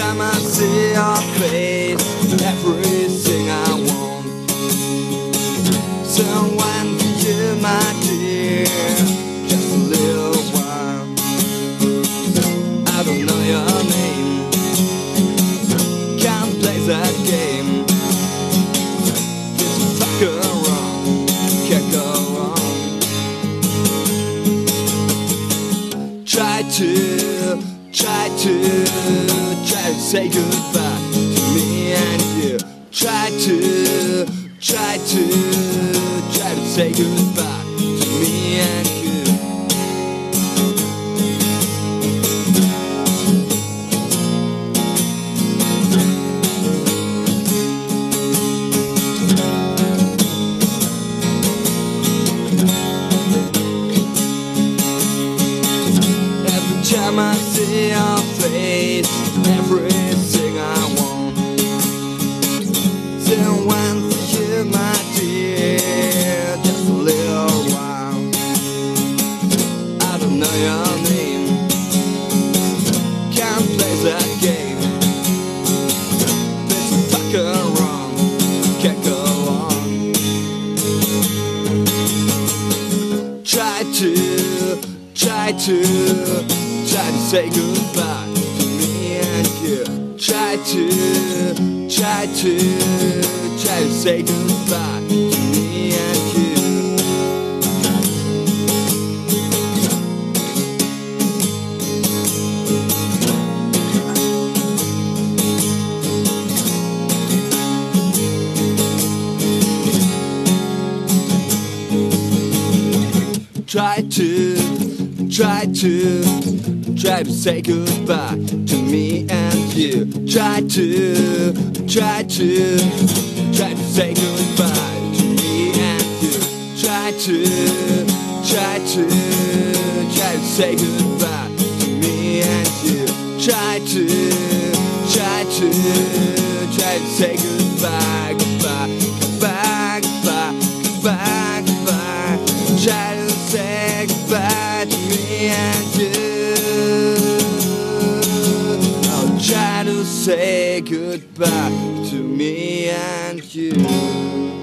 time I see your face, everything I want. Someone for you, my dear, just a little while. I don't know your name, can't play that game. Just fuck around, can't go wrong. Try to say goodbye to me and you. Try to say goodbye to me and you. Every time I see your face, everything I want. Someone for you, my dear, just a little while. I don't know your name, can't play that game. There's a fucker wrong, can't go on. Try to say goodbye to me and you. Try to say goodbye to me and you. Try to say goodbye to me and you. Try to say goodbye to me and you. Try to say goodbye to me and you. Try to say goodbye, goodbye. Try to say goodbye to me and you. I'll try to say goodbye to me and you.